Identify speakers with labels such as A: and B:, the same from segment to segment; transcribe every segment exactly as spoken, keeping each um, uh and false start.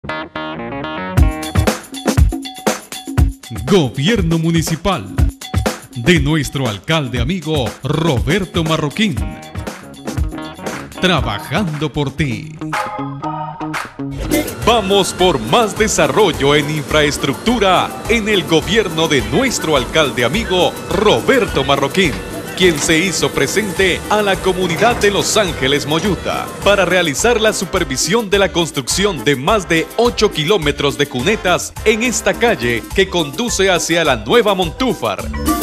A: Gobierno Municipal de nuestro alcalde amigo Roberto Marroquín. Trabajando por ti. Vamos por más desarrollo en infraestructura en el gobierno de nuestro alcalde amigo Roberto Marroquín, quien se hizo presente a la comunidad de Los Ángeles Moyuta para realizar la supervisión de la construcción de más de ocho kilómetros de cunetas en esta calle que conduce hacia la nueva Montúfar.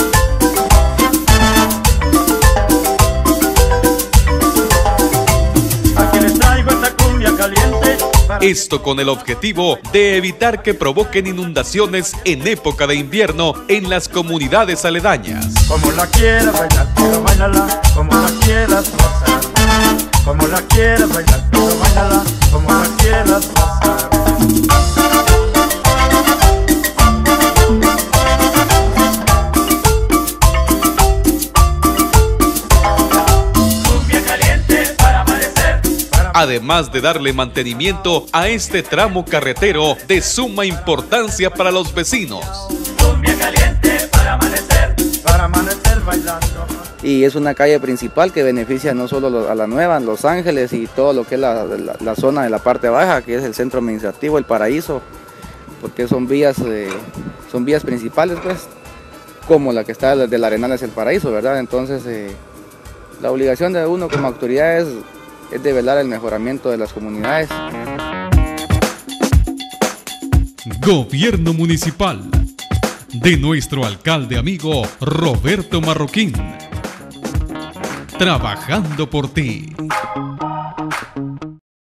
B: Aquí les traigo esta cumbia caliente.
A: Esto con el objetivo de evitar que provoquen inundaciones en época de invierno en las comunidades aledañas.
B: Como la quieras bailar, pero bailala, como la quieras gozar. Como la quieras bailar, pero bailala, como la quieras gozar.
A: Además de darle mantenimiento a este tramo carretero de suma importancia para los vecinos.
B: Cumbia caliente para amanecer, para amanecer bailando.
C: Y es una calle principal que beneficia no solo a la nueva, Los Ángeles y todo lo que es la, la, la zona de la parte baja, que es el centro administrativo, el Paraíso, porque son vías, eh, son vías principales, pues, como la que está de la Arenal es el Paraíso, ¿verdad? Entonces, eh, la obligación de uno como autoridad es es de velar el mejoramiento de las comunidades.
A: Gobierno Municipal de nuestro alcalde amigo Roberto Marroquín. Trabajando por ti.